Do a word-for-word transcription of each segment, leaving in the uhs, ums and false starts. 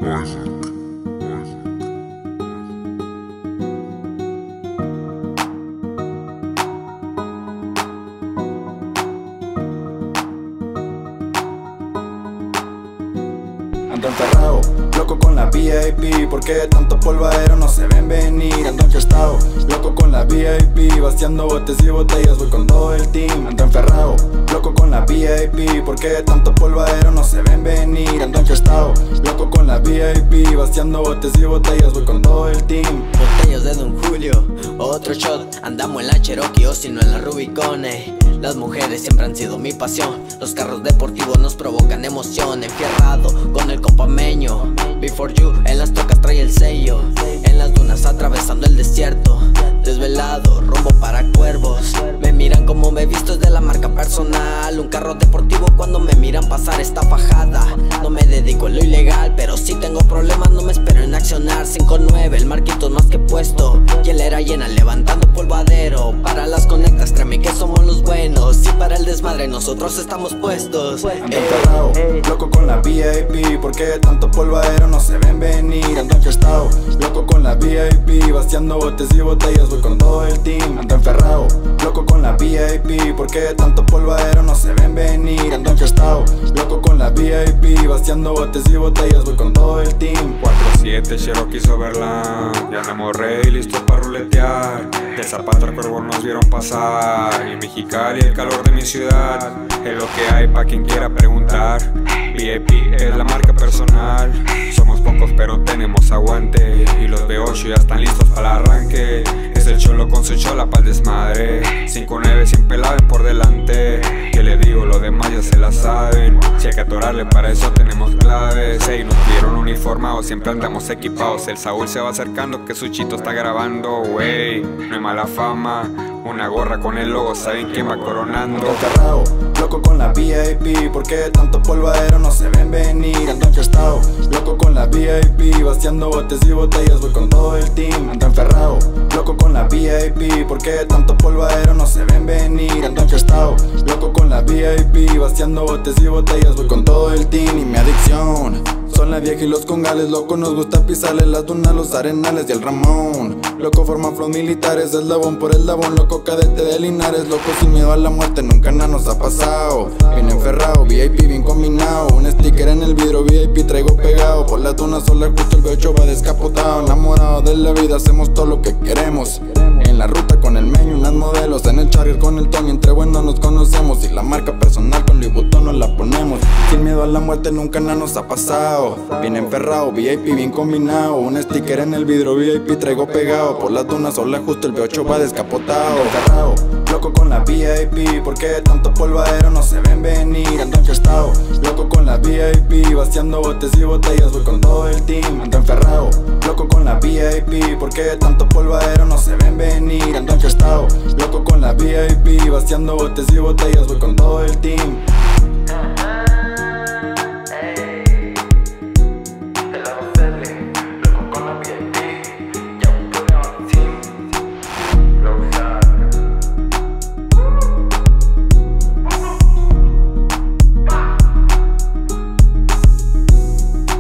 Ando encerrado, loco con la V I P, porque tanto polvadero no se ven venir. Ando enfiestado, loco con la V I P, vaciando botes y botellas, voy con todo el team. Ando enferrado, loco con la V I P, porque tanto polvadero no se ven venir. Ando enfiestado, loco con la V I P, vaciando botes y botellas, voy con todo el team. Botellas de Don Julio, otro shot, andamos en la Cherokee o si no en la Rubicon. Las mujeres siempre han sido mi pasión, los carros deportivos nos provocan emoción. Enfierrado con el compameño, Before You en las tocas trae el sello. En las dunas atravesando el desierto, desvelado, rumbo para cuervos. Me miran como me he visto, es de la marca personal. Un carro deportivo cuando me miran pasar esta fajada. No me dedico a lo ilegal, pero si tengo problemas no me espero en accionar. Cinco nueve, el marquito más que puesto, hielera llena levantando polvadero. Para las conectas créeme que somos los buenos, y para el desmadre nosotros estamos puestos. Ando enferrado, loco con la V I P, porque tanto polvadero no se ven venir. Ando enfiestado, loco con la V I P, vaciando botes y botellas, voy con todo el team. Ando enferrado, loco con la V I P, porque tanto polvadero no se ven venir. Ando enfiestado, loco con la V I P, vaciando botes y botellas, voy con todo el team. cuatro siete Cherokee Overland, ya andamos rey, listos para ruletear. De Zapata al Cuervo nos vieron pasar, y Mexicali el calor de mi ciudad es lo que hay pa' quien quiera preguntar. V I P es la marca personal, somos pocos pero tenemos aguante, y los B ocho ya están listos para el arranque. Es el cholo con su chola pa'l desmadre, cinco nueve sin pelaven por delante. Que le digo, los demás ya se la saben, si hay que atorarle para eso tenemos claves. Ey, nos vieron uniformados, siempre andamos equipados. El Saúl se va acercando que su chito está grabando, wey. No hay mala fama, una gorra con el logo, saben quién va coronando. Ando encerrado, loco con la V I P, porque tanto polvadero no se ven venir. Ando enfiestado, loco con la V I P, vaciando botes y botellas, voy con todo el team. Ando enferrado, loco con la V I P, porque tanto polvadero no se ven venir. Ando enfiestado, loco con la V I P, vaciando botes y botellas, voy con todo el team. Y mi adicción son la vieja y los congales, loco nos gusta pisarle las dunas, los arenales y el Ramón. Loco forma flow militares, eslabón por eslabón, loco cadete de Linares. Loco sin miedo a la muerte, nunca nada nos ha pasado. Bien enferrado, V I P bien combinado, un sticker en el vidrio, V I P traigo pegado. Por las dunas sola justo el V ocho va descapotado. Enamorado de la vida, hacemos todo lo que queremos. En la ruta con el meño, unas modelos, en el charger con el Tony, entre buenos nos conocemos. Y la marca personal con Louis Vuitton nos la ponemos. Sin miedo a la muerte, nunca nada nos ha pasado. Bien enferrado, V I P bien combinado, un sticker en el vidrio, V I P traigo pegado. Por las dunas sola justo el V ocho va descapotado. Enferrado, loco con la V I P, porque tanto polvadero no se ven venir. Ando enfiestado, loco con la V I P, vaciando botes y botellas, voy con todo el team. Ando enferrado, loco con la V I P, porque tanto polvadero no se ven venir. Ando enfiestado, loco con la V I P, vaciando botes y botellas, voy con todo el team.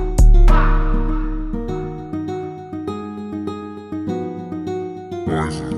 Poison.